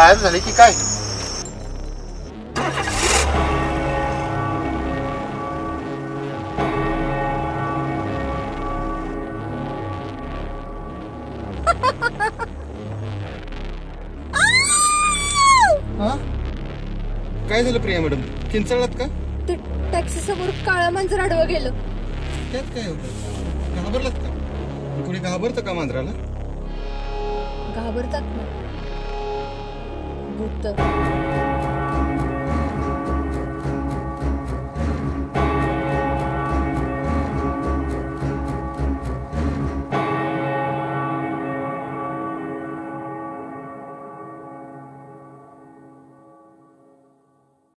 गायब झाले की काय? काय झालं प्रिया मॅडम? किंचाळलात का? ते टॅक्सी समोर काळा मांजर आडवं गेलं. त्यात काय होतं? घाबरलात का? कोणी घाबरतं का मांजराला? घाबरतात ना भूत.